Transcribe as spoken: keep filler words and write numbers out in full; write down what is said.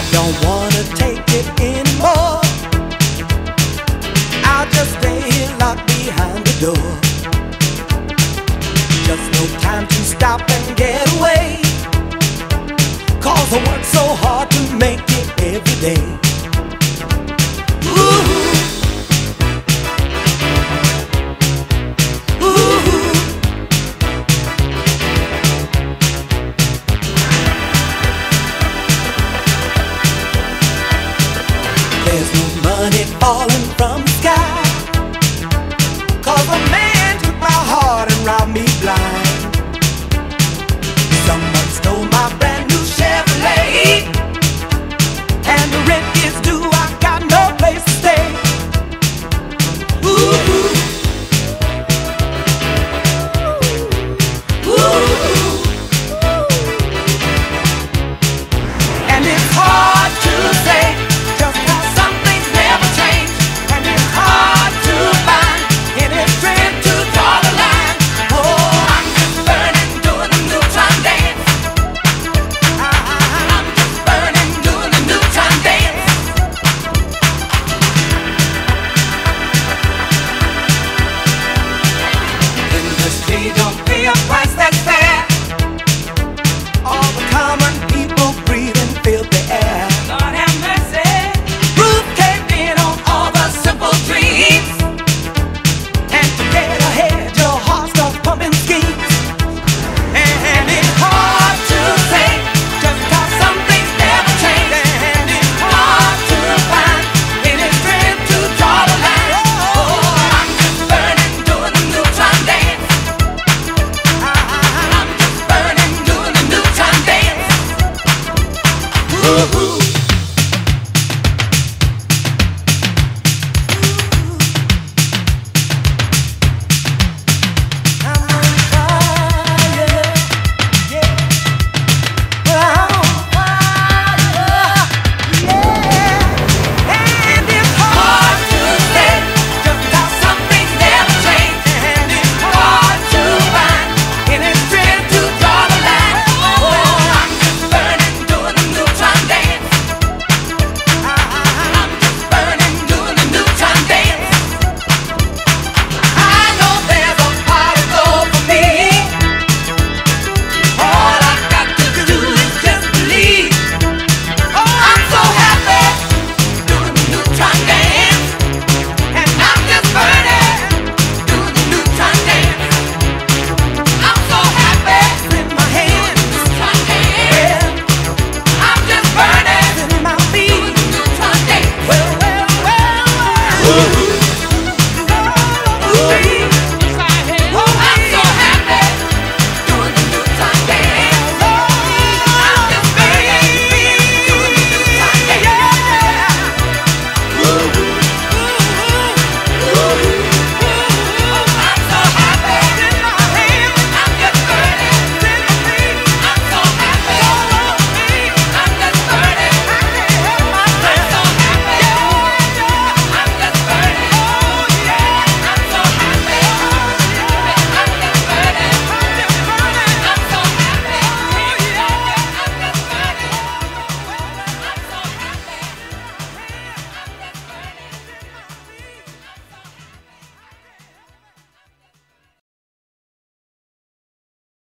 Don't wanna take it anymore. I'll just stay here locked behind the door. Just no time to stop and get away, 'cause I work so hard to make it every day. Ooh. There's no money falling from the sky, 'cause a man took my heart and robbed me blind. Someone stole my brand new Chevrolet, and the rent is due, I got no place to stay. Ooh. Ooh. And it's hard to say just how some things never change, and it's hard to find any strength to draw the line. Oh, I'm just burning, doing the neutron dance. I'm just burning, doing the neutron dance. Industry don't pay a price that's fair. All the common people breathe and feel the air. Lord have mercy. Roof caved in on all the simple dreams, and to get ahead, your heart starts pumping schemes. And it's hard to say just how some things never change, and it's hard to find any strength to draw the line. Oh, I'm just burning, doing the neutron dance. I'm just burning, doing the neutron dance. Ooh.